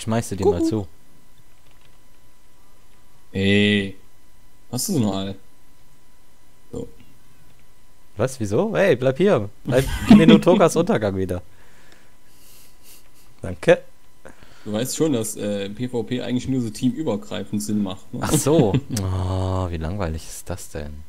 Ich schmeiße dir mal zu. Ey, hast du so noch alle? So. Was? Wieso? Hey, bleib hier. Gib mir nur Tokas Untergang wieder. Danke. Du weißt schon, dass PvP eigentlich nur so teamübergreifend Sinn macht. Ne? Ach so. Oh, wie langweilig ist das denn?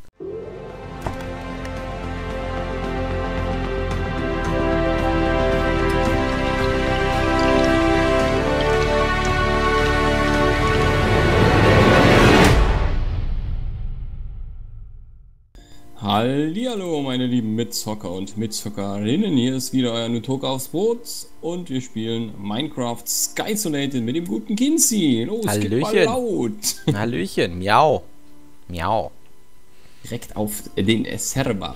Hallihallo, meine lieben Mitzocker und Mitzockerinnen. Hier ist wieder euer Nutoka aufs Brot und wir spielen Minecraft Sky Isolated mit dem guten Kinzi. Los, geht mal Hallöchen. laut. Hallöchen. Miau. Miau. Direkt auf den Server.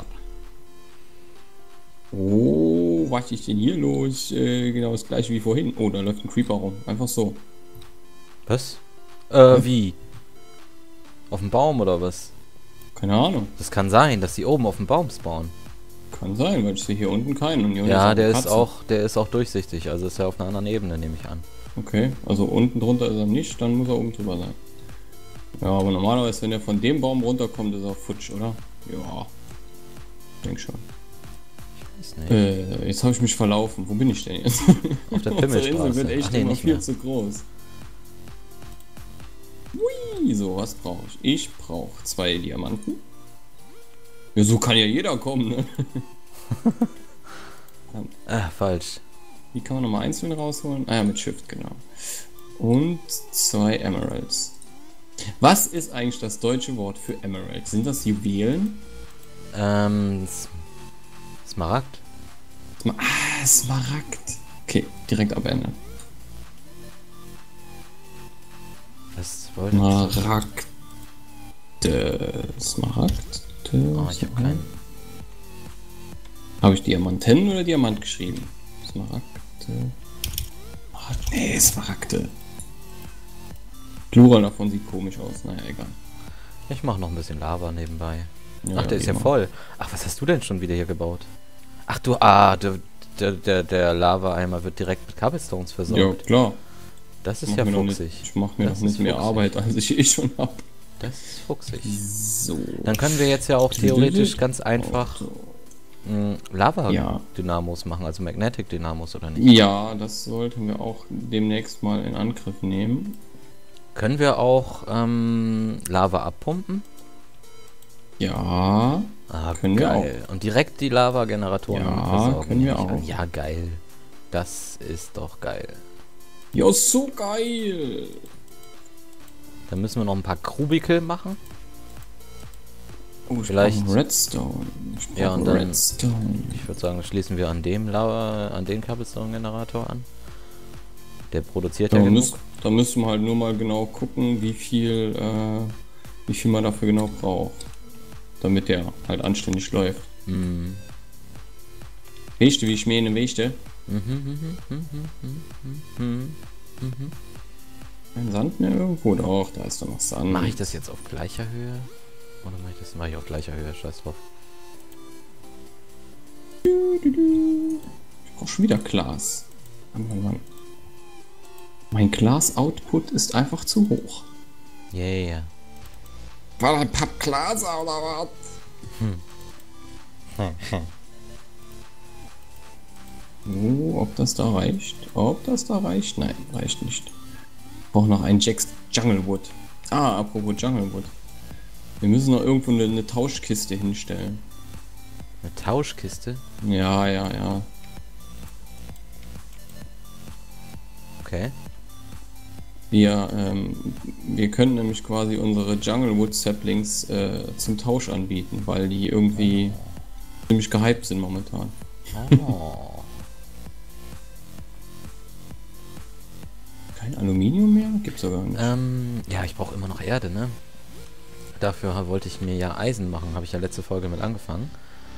Oh, was ist denn hier los? Genau das gleiche wie vorhin. Oh, da läuft ein Creeper rum. Einfach so. Was? Wie? Auf dem Baum oder was? Keine Ahnung. Das kann sein, dass die oben auf dem Baum spawnen. Kann sein, weil ich sehe hier unten keinen. Und hier unten Ja, eine der ist auch durchsichtig. Also ist er auf einer anderen Ebene, nehme ich an. Okay, also unten drunter ist er nicht, dann muss er oben drüber sein. Ja, aber normalerweise, wenn er von dem Baum runterkommt, ist er futsch, oder? Ja, denk schon. Ist nicht. Jetzt habe ich mich verlaufen. Wo bin ich denn jetzt? Auf der Unsere Pimmelstraße. Insel wird echt Ach nee, immer nicht viel mehr. zu groß. Hui, so, was brauche ich? Ich brauche 2 Diamanten. Ja, so kann ja jeder kommen, ne? Falsch. Wie kann man nochmal einzeln rausholen? Ah ja, mit Shift, genau. Und 2 Emeralds. Was ist eigentlich das deutsche Wort für Emerald? Sind das Juwelen? Smaragd? Smaragd. Okay, direkt abändern. Was wollte ich? Smaragd. Oh, ich habe keinen. Habe ich Diamanten oder Diamant geschrieben? Smaragde. Nee, Smaragde. Plural davon sieht komisch aus. Naja, egal. Ich mache noch ein bisschen Lava nebenbei. Ja, Ach, der ist ja immer. voll. Ach, was hast du denn schon wieder hier gebaut? Ach du, der Lava-Eimer wird direkt mit Cobblestones Ja, versorgt. klar. Das ist Mach ja mir noch fuchsig. Ich mache mir Das noch nicht ist mehr fuchsig. Arbeit, als ich eh schon habe. Das ist fuchsig. So. Dann können wir jetzt ja auch theoretisch ganz einfach Ja. Lava-Dynamos machen, also Magnetic-Dynamos, oder nicht? Ja, das sollten wir auch demnächst mal in Angriff nehmen. Können wir auch Lava abpumpen? Ja, können wir geil. Und direkt die Lava-Generatoren Ja, versorgen, können wir nehme ich an. auch. Ja, geil. Das ist doch geil. ja, so geil. Dann müssen wir noch ein paar Kubikel machen. Oh, ich Vielleicht- brauche Redstone. Ich Ja, brauche und dann- Redstone. Ich würde sagen, schließen wir an dem Cobblestone-Generator an. Der produziert ja genug. Da müssen wir halt nur mal genau gucken, wie viel man dafür genau braucht. Damit der halt anständig läuft. Mhm. Weißt du, wie ich meine, weißt du? Ein Sand mehr irgendwo? Doch, da ist doch noch Sand. Mache ich das jetzt auf gleicher Höhe? Oder mache ich auf gleicher Höhe? Scheiß drauf. Ich brauche schon wieder Glas. Mann. Mein Glas-Output ist einfach zu hoch. Yeah. War ein Pappglas oder was? Oh, ob das da reicht? Nein, reicht nicht. Ich brauche noch einen Jack's Junglewood. Ah, apropos Junglewood. Wir müssen noch irgendwo eine Tauschkiste hinstellen. Eine Tauschkiste? Ja. Okay. Wir können nämlich quasi unsere Junglewood Saplings zum Tausch anbieten, weil die irgendwie ziemlich gehypt sind momentan. Oh. Kein Aluminium mehr? Gibt's sogar nicht. Ja, ich brauche immer noch Erde, ne? Dafür wollte ich mir ja Eisen machen, habe ich ja letzte Folge mit angefangen.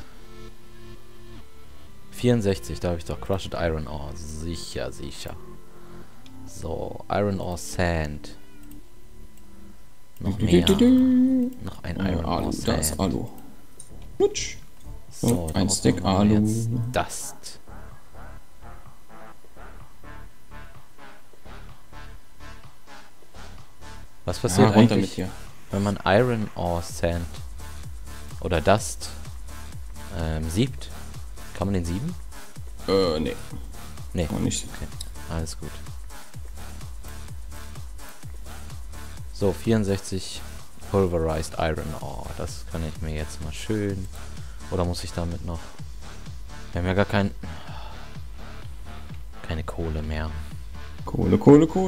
64, da habe ich doch Crushed Iron Ore. Sicher. So, Iron Ore Sand. Noch mehr. Noch ein Iron Ore Alu, Sand. da ist Alu. Lutsch. So, ein daraus Stack machen wir Alu. jetzt Dust. Was passiert runter eigentlich, mit dir. wenn man Iron Ore Sand oder Dust siebt? Kann man den sieben? Nee. Nee. Noch nicht. Okay, alles gut. So, 64 Pulverized Iron Ore. Das kann ich mir jetzt mal schön... Oder muss ich damit noch... Wir haben ja gar keine Kohle mehr. Kohle.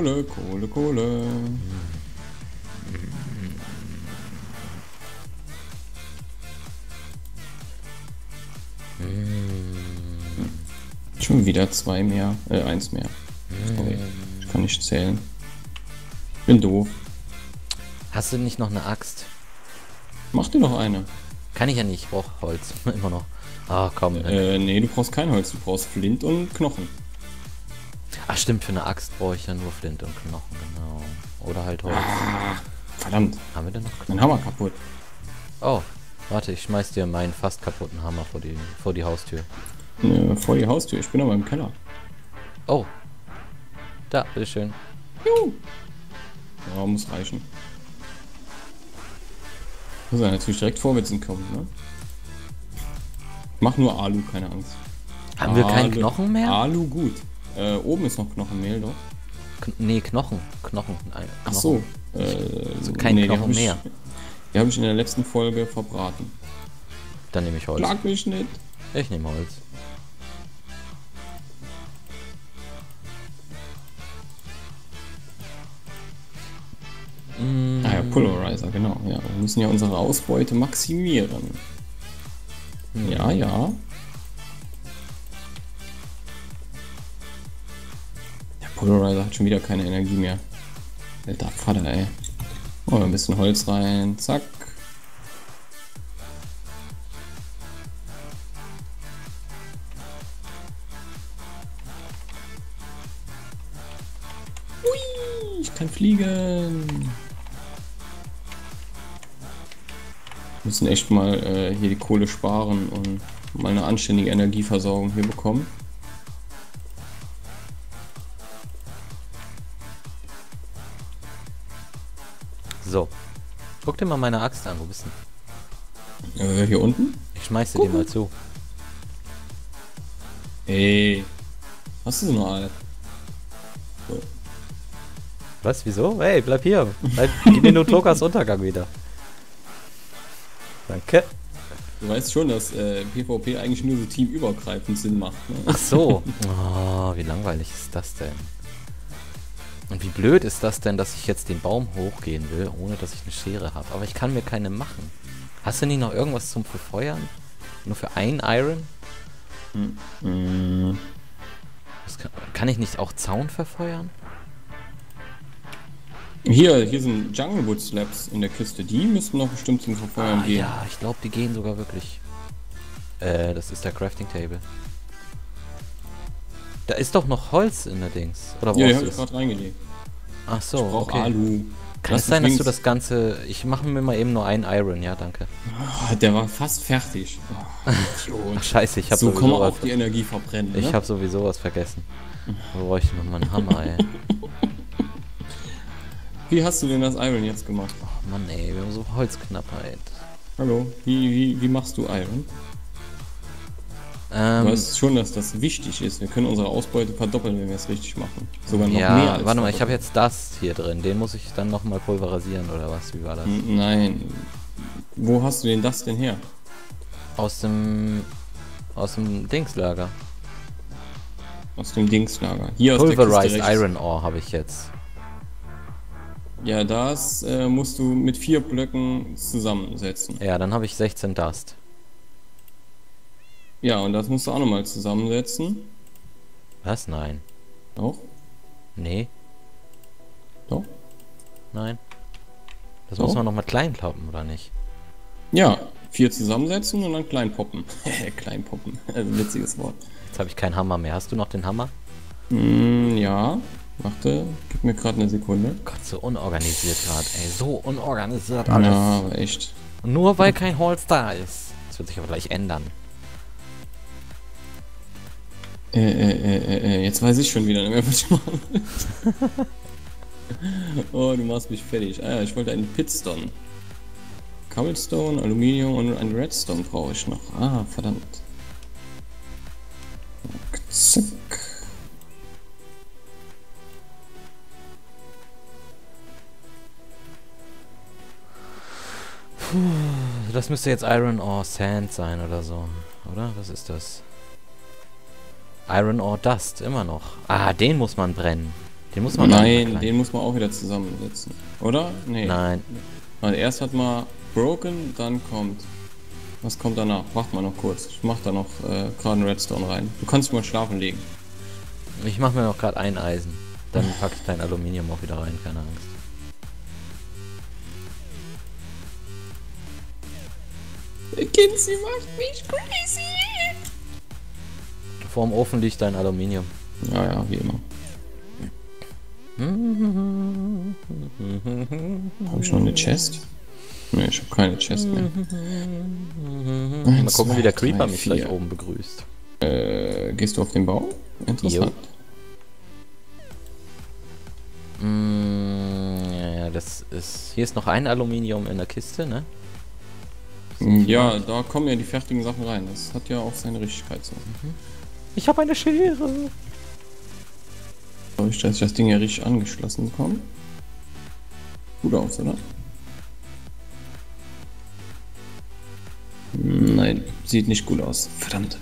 Schon wieder 2 mehr, 1 mehr. Sorry, ich kann nicht zählen. Bin doof. Hast du nicht noch eine Axt? Mach dir noch eine. Kann ich ja nicht, ich brauche Holz. Immer noch. Ah, komm. Nee, du brauchst kein Holz, du brauchst Flint und Knochen. Ach stimmt, für eine Axt brauche ich ja nur Flint und Knochen, genau. Oder halt Holz. Ah, verdammt. Haben wir denn noch Knochen? Mein Hammer kaputt. Oh, warte, ich schmeiß dir meinen fast kaputten Hammer vor die Haustür. Vor die Haustür, ich bin aber im Keller. Oh. Da, bitteschön. Juhu. Ja, muss reichen. Muss ja natürlich direkt vorwärts kommen, ne? Mach nur Alu, keine Angst. Haben wir keinen Knochen mehr? Alu gut. Oben ist noch Knochenmehl, doch. Nee, Knochen. Nein, Ach so. Also kein Knochen mehr. Die habe ich in der letzten Folge verbraten. Dann nehme ich Holz. Schlag mich nicht. Ich nehme Holz. Ah ja, Polarizer, genau. Ja, wir müssen ja unsere Ausbeute maximieren. Ja, ja. Der Polarizer hat schon wieder keine Energie mehr. Alter Vater, ey. Oh, ein bisschen Holz rein. Zack. Ui, ich kann fliegen. Wir müssen echt mal hier die Kohle sparen und mal eine anständige Energieversorgung hier bekommen. So. Guck dir mal meine Axt an, wo bist du? Hier unten? Ich schmeiß dir die mal zu. Ey. Hast du sie noch alle? So. Was, wieso? Hey, bleib hier. Gib mir nur Tokas Untergang wieder. Danke. Du weißt schon, dass PvP eigentlich nur so teamübergreifend Sinn macht. Ne? Ach so. Oh, wie langweilig ist das denn? Und wie blöd ist das denn, dass ich jetzt den Baum hochgehen will, ohne dass ich eine Schere habe. Aber ich kann mir keine machen. Hast du nicht noch irgendwas zum Verfeuern? Nur für ein Iron? Kann ich nicht auch Zaun verfeuern? Hier sind Junglewood Slabs in der Kiste. Die müssten noch bestimmt zum Verfeuern gehen. Ja, ich glaube, die gehen sogar wirklich. Das ist der Crafting Table. Da ist doch noch Holz in der Dings. Oder Ja, die brauchst habe du ich das? gerade reingelegt. Ach so, Ich brauch okay. Alu. Kann es sein, dass du das Ganze... Ich mache mir mal eben nur einen Iron, ja, danke. Oh, der war fast fertig. Oh, Ach, scheiße, ich habe so kann man sowieso auch die Energie verbrennen. Ich ne? habe sowieso was vergessen. Wo brauche ich noch mal einen Hammer, ey? Wie hast du denn das Iron jetzt gemacht? Oh Mann, ey, wir haben so Holzknappheit. Hallo, wie machst du Iron? Du weißt schon, dass das wichtig ist. Wir können unsere Ausbeute verdoppeln, wenn wir es richtig machen. Sogar noch ja, mehr als warte mal, ich habe verdoppeln. jetzt das hier drin. Den muss ich dann noch mal pulverisieren, oder was? Wie war das? Nein. Wo hast du denn das denn her? Aus dem Dingslager. Aus dem Dingslager. Hier aus der Kiste Pulverized rechts. Iron Ore habe ich jetzt. Ja, das musst du mit 4 Blöcken zusammensetzen. Ja, dann habe ich 16 Dust. Ja, und das musst du auch nochmal zusammensetzen. Was? Nein. Doch, Nee, doch. nein. Das Doch. muss man noch mal klein kloppen, oder nicht? Ja, 4 zusammensetzen und dann klein poppen. Klein poppen. Witziges Wort. Jetzt habe ich keinen Hammer mehr. Hast du noch den Hammer? Ja, warte, gib mir gerade eine Sekunde. Gott, so unorganisiert gerade, ey. So unorganisiert alles. Ja, aber echt. Und nur weil kein Holz da ist. Das wird sich aber gleich ändern. Jetzt weiß ich schon wieder nicht mehr, was ich mache. Oh, du machst mich fertig. Ah ja, ich wollte einen Pitstone. Cobblestone, Aluminium und ein Redstone brauche ich noch. Ah, verdammt. Zack. Das müsste jetzt Iron Ore Sand sein oder so. Oder? Was ist das? Iron Ore Dust, immer noch. Ah, den muss man brennen. Den muss man Nein, den muss man auch wieder zusammensetzen. Oder? Nee. Nein. Weil erst hat man Broken, dann kommt. Was kommt danach? Warte mal noch kurz. Ich mach da noch gerade einen Redstone rein. Du kannst mal schlafen legen. Ich mache mir noch gerade ein Eisen. Dann packe ich dein Aluminium auch wieder rein, keine Angst. Kinsey macht mich crazy. Vorm Ofen liegt dein Aluminium. Ja, ja, wie immer. Habe ich noch eine Chest? Ne, ich habe keine Chest mehr. Mal gucken, wie der Creeper mich gleich oben begrüßt. Gehst du auf den Bau? Interessant. Ja, das ist... Hier ist noch ein Aluminium in der Kiste, ne? Ja, da kommen ja die fertigen Sachen rein. Das hat ja auch seine Richtigkeit so. Ich habe eine Schere. Glaube ich, dass ich das Ding ja richtig angeschlossen bekomme. Gut aus, oder? Nein, sieht nicht gut aus. Verdammt.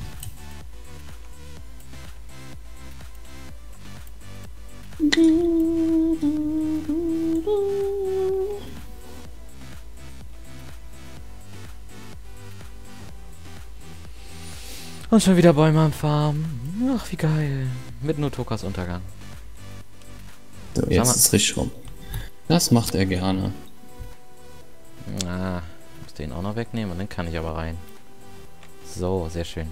Und schon wieder Bäume am Farm. Ach, wie geil. Mit Notokas Untergang. So, jetzt ist es richtig rum. Das macht er gerne. Ah, muss den auch noch wegnehmen und dann kann ich aber rein. So, sehr schön.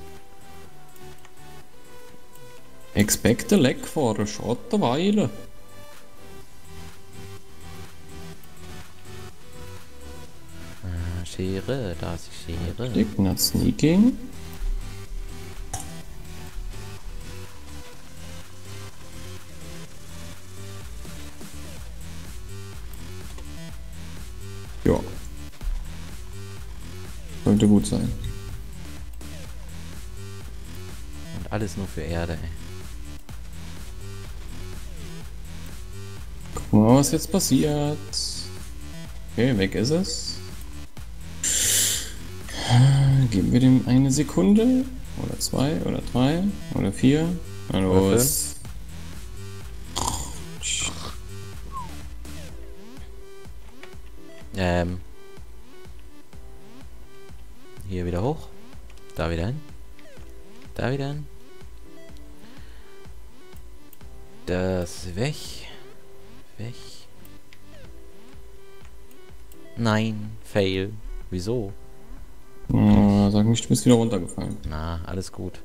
Expect a leg for a short while. Schere, da ist die Schere. Dick nach Sneaking. Ja. Sollte gut sein. Und alles nur für Erde, ey. Guck mal, was jetzt passiert. Okay, weg ist es. Geben wir dem eine Sekunde. Oder 2, oder 3, oder 4. Na los. Hier wieder hoch. Da wieder hin. Da wieder hin. Das weg. Weg. Nein, fail. Wieso? Oh, sag nicht, du bist wieder runtergefallen. Na, alles gut.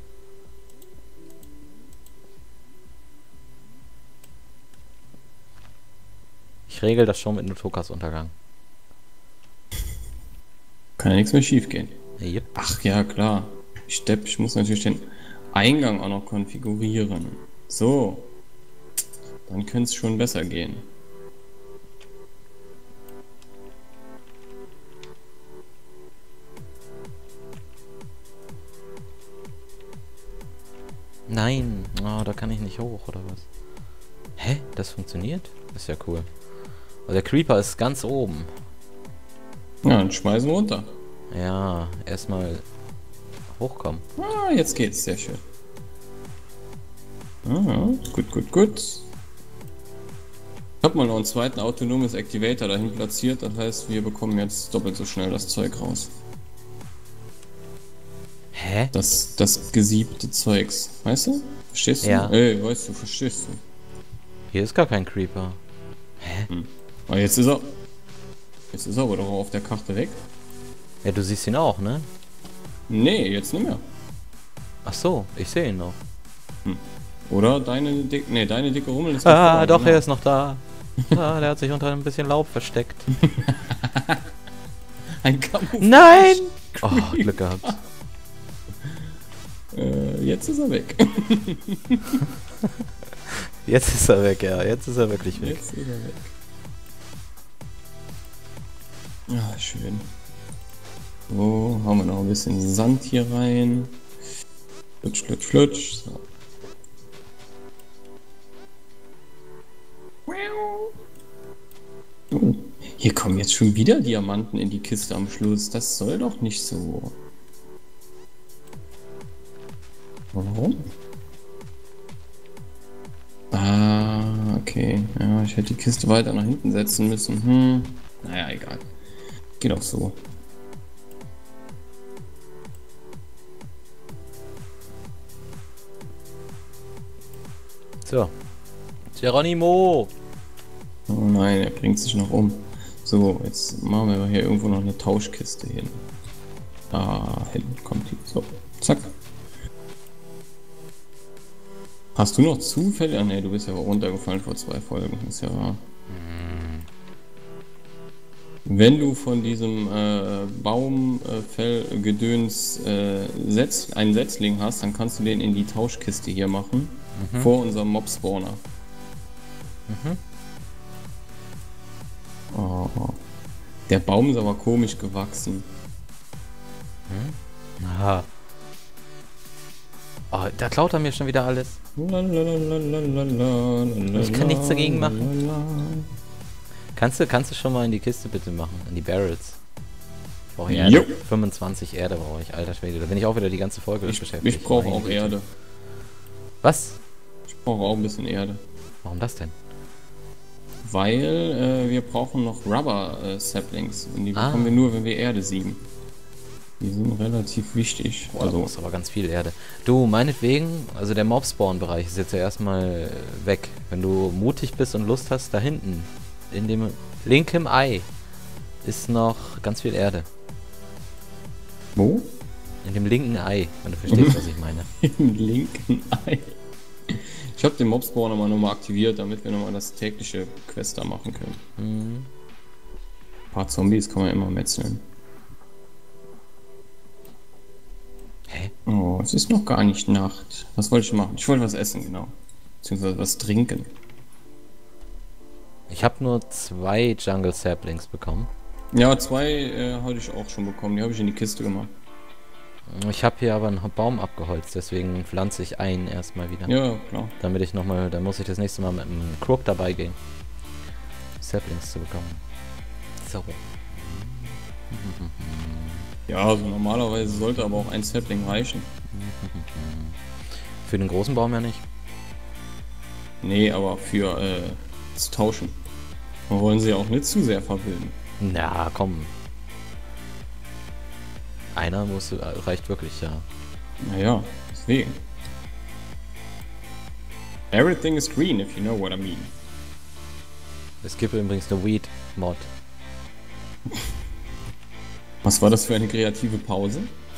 Ich regel das schon mit Notokas Untergang. Kann ja nichts mehr schief gehen. Yep. Ach ja, klar. Ich muss natürlich den Eingang auch noch konfigurieren. So. Dann könnte es schon besser gehen. Nein, oh, da kann ich nicht hoch, oder was? Hä? Das funktioniert? Ist ja cool. Aber der Creeper ist ganz oben. Ja, dann schmeißen wir runter. Ja, erstmal hochkommen. Ah, jetzt geht's. Sehr schön. Ah, gut, gut, gut. Ich hab mal noch einen zweiten autonomes Activator dahin platziert. Das heißt, wir bekommen jetzt doppelt so schnell das Zeug raus. Hä? Das gesiebte Zeugs. Weißt du? Verstehst du? Ja. Ey, weißt du, verstehst du? Hier ist gar kein Creeper. Hä? Aber jetzt ist er. Jetzt ist er aber doch auf der Karte weg. Ja, du siehst ihn auch, ne? Nee, jetzt nicht mehr. Ach so, ich sehe ihn noch. Oder deine dicke Rummel ist Ah, noch doch, er ist noch da. Ah, der hat sich unter ein bisschen Laub versteckt. ein Camouflage. Nein! Oh, Glück gehabt. Jetzt ist er weg. Jetzt ist er weg, ja. Jetzt ist er wirklich weg. Jetzt ist er weg. Ja, schön. So, haben wir noch ein bisschen Sand hier rein. Flutsch, flutsch, flutsch. So. Oh, hier kommen jetzt schon wieder Diamanten in die Kiste am Schluss. Das soll doch nicht so. Warum? Ah, okay. Ja, ich hätte die Kiste weiter nach hinten setzen müssen. Naja, egal. Geht auch so. So. Geronimo! Oh nein, er bringt sich noch um. So, jetzt machen wir hier irgendwo noch eine Tauschkiste hin. Da hinten kommt die. So, zack. Hast du noch zufällig? Ah ne, du bist ja runtergefallen vor 2 Folgen. Ist ja wahr. Wenn du von diesem Baumfellgedöns einen Setzling hast, dann kannst du den in die Tauschkiste hier machen. Vor unserem Mob-Spawner. Oh. Der Baum ist aber komisch gewachsen. Aha. Oh, da klaut er mir schon wieder alles. Ich kann nichts dagegen machen. Kannst du schon mal in die Kiste bitte machen? In die Barrels. Brauche ich Erde. 25 Erde brauche ich, alter Schwede. Da bin ich auch wieder die ganze Folge beschäftigt. Ich brauche auch Erde. Was? Ich brauche auch ein bisschen Erde. Warum das denn? Weil wir brauchen noch Rubber Saplings. Und die bekommen wir nur, wenn wir Erde sieben. Die sind relativ wichtig. Boah, also ist aber ganz viel Erde. Du, meinetwegen, also der Mob-Spawn-Bereich ist jetzt ja erstmal weg. Wenn du mutig bist und Lust hast, da hinten, in dem linken Ei, ist noch ganz viel Erde. Wo? In dem linken Ei, wenn du verstehst, was ich meine. Im linken Ei. Ich habe den Mob-Spawner mal nochmal aktiviert, damit wir nochmal das tägliche Quest da machen können. Ein paar Zombies kann man immer metzeln. Hä? Oh, es ist noch gar nicht Nacht. Was wollte ich machen? Ich wollte was essen, genau. Beziehungsweise was trinken. Ich habe nur 2 Jungle Saplings bekommen. Ja, 2 hatte ich auch schon bekommen. Die habe ich in die Kiste gemacht. Ich habe hier aber einen Baum abgeholzt, deswegen pflanze ich einen erstmal wieder. Ja, klar. Damit ich nochmal, dann muss ich das nächste Mal mit einem Crook dabei gehen. Saplings zu bekommen. So. Ja, also normalerweise sollte aber auch ein Sapling reichen. Für den großen Baum ja nicht. Nee, aber für zu tauschen. Wir wollen sie ja auch nicht zu sehr verwilden. Na, komm. Einer reicht wirklich, ja. Naja, deswegen. Everything is green, if you know what I mean. Es gibt übrigens eine Weed-Mod. Was war das für eine kreative Pause?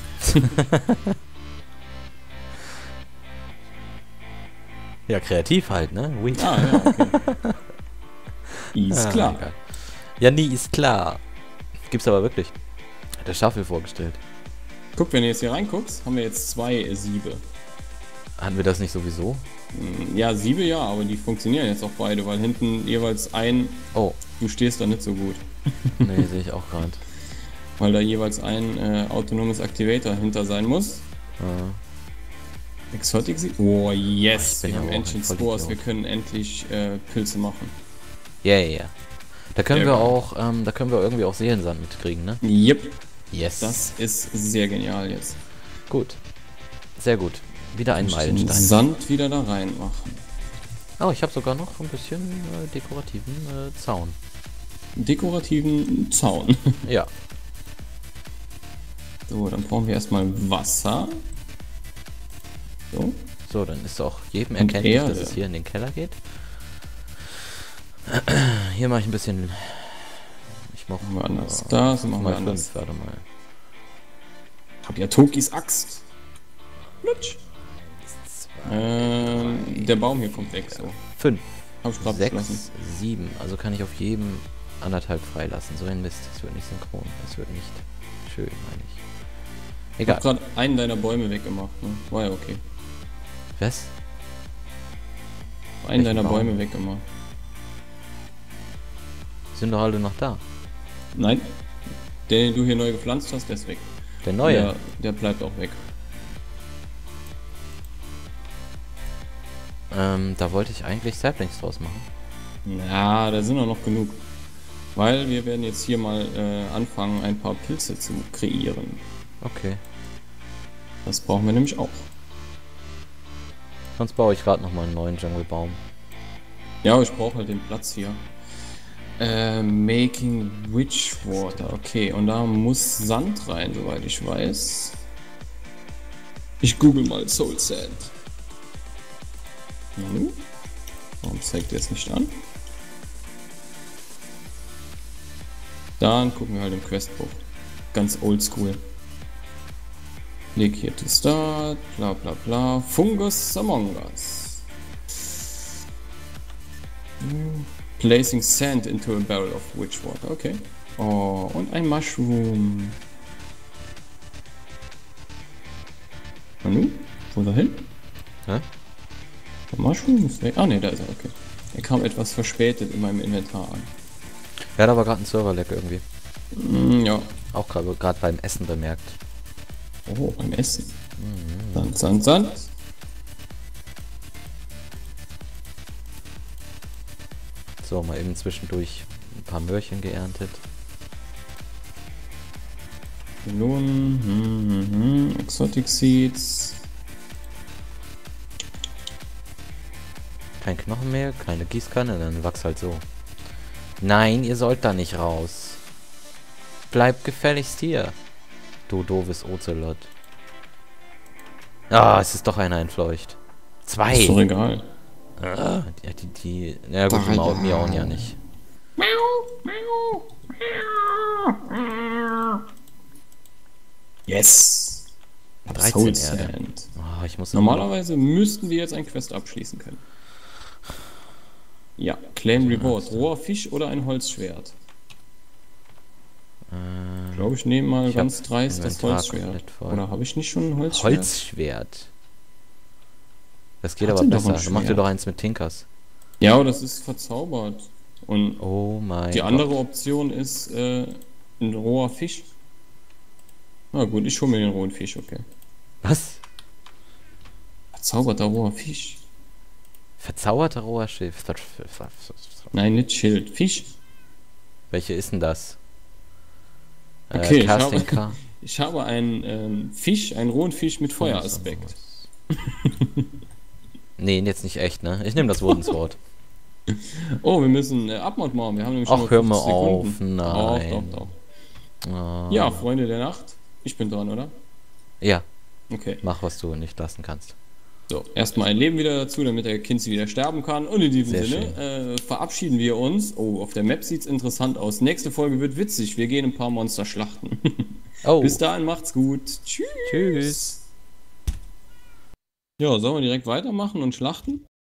Ja, kreativ halt, ne? Weed. Ah, ja, okay. Ist klar. Egal. Ja, nie ist klar. Gibt's aber wirklich. Hat der Schaffel vorgestellt. Guck, wenn du jetzt hier reinguckst, haben wir jetzt 2 Siebe. Hatten wir das nicht sowieso? Ja, Siebe ja, aber die funktionieren jetzt auch beide, weil hinten jeweils ein... Oh. Du stehst da nicht so gut. Nee, sehe ich auch gerade. Weil da jeweils ein autonomes Activator hinter sein muss. Exotic Siebe? Oh, yes! Wir haben Ancient Spores, wir können endlich Pilze machen. Ja, yeah, yeah. Da können wir auch, da können wir irgendwie auch Seelensand mitkriegen, ne? Yep. Yes. Das ist sehr genial jetzt. Gut. Sehr gut. Wieder ein Meilenstein. Sand wieder da reinmachen. Oh, ich habe sogar noch ein bisschen dekorativen Zaun. Dekorativen Zaun. Ja. So, dann brauchen wir erstmal Wasser. So. So, dann ist auch jedem erkenntlich, dass es hier in den Keller geht. Hier mache ich ein bisschen... Ich mache mal anders. Das machen wir anders. Warte mal. Hab ja Tokis Axt. Lutsch. Der Baum hier kommt weg, so. 5. Hab ich gerade 6, 7. Also kann ich auf jedem 1,5 freilassen. So ein Mist. Es wird nicht synchron. Es wird nicht schön, meine ich. Egal. Ich hab gerade einen deiner Bäume weggemacht, ne? War ja okay. Was? einen Welchen deiner Baum? Bäume weg immer. Sind doch alle noch da. Nein, den du hier neu gepflanzt hast, der ist weg. Der neue. Der bleibt auch weg. Da wollte ich eigentlich Saplings draus machen. Na, da sind auch noch genug. Weil wir werden jetzt hier mal anfangen, ein paar Pilze zu kreieren. Okay. Das brauchen wir nämlich auch. Sonst baue ich gerade nochmal einen neuen Dschungelbaum. Ja, ich brauche halt den Platz hier. Making Witchwater. Okay, und da muss Sand rein, soweit ich weiß. Ich google mal Soul Sand. Nanu? Warum zeigt der es nicht an? Dann gucken wir halt im Questbuch. Ganz oldschool. Click here to start, bla bla bla. Fungus Among Us. Placing sand into a barrel of witchwater. Okay. Oh, und ein Mushroom. Nanu? Wo ist er hin? Hä? Der Mushroom ist weg. Ah ne, da ist er, okay. Er kam etwas verspätet in meinem Inventar an. Ja, da war gerade ein Serverleck irgendwie. Ja. Auch gerade beim Essen bemerkt. Oh, beim Essen. Sand. So, mal eben zwischendurch ein paar Möhrchen geerntet. Melonen, Exotic Seeds. Kein Knochenmehl, keine Gießkanne, dann wachs halt so. Nein, ihr sollt da nicht raus. Bleibt gefälligst hier. Du doofes Ozelot. Ah, es ist doch einer entfleucht. Zwei. Ist doch egal. Ah, ja gut, die miauen ja nicht. Yes! 13 Soul Erde. Sand. Oh, ich muss Normalerweise müssten wir jetzt ein Quest abschließen können. Ja, Claim Reward. Roher Fisch oder ein Holzschwert? Ich glaube, ich nehme mal ganz dreist das Inventar Holzschwert. komplett voll. Oder habe ich nicht schon ein Holzschwert? Holzschwert. Das geht Hat aber denn doch ein besser. Mach dir Schwert? doch eins mit Tinkers. Ja, aber das ist verzaubert. Und Oh mein die Gott. andere Option ist ein roher Fisch. Na gut, ich hole mir den rohen Fisch, okay. Was? Verzauberter roher Fisch. Verzauberter roher Schiff. Nein, nicht Schild. Fisch. Welche ist denn das? Okay, Casting Car. ich habe einen Fisch, einen rohen Fisch mit Feueraspekt. Nee, jetzt nicht echt, ne? Ich nehme das Wurmswort. Oh, wir müssen Abmod machen. Wir haben nämlich Ach, nur hör mal 50 auf. Sekunden. Nein. Doch. Ah. Ja, Freunde der Nacht. Ich bin dran, oder? Ja, Okay. mach, was du nicht lassen kannst. So, erstmal ein Leben wieder dazu, damit der Kinzi wieder sterben kann. Und in diesem Sehr Sinne verabschieden wir uns. Oh, auf der Map sieht's interessant aus. Nächste Folge wird witzig. Wir gehen ein paar Monster schlachten. Oh, Bis dahin, macht's gut. Tschüss. tschüss. Ja, sollen wir direkt weitermachen und schlachten?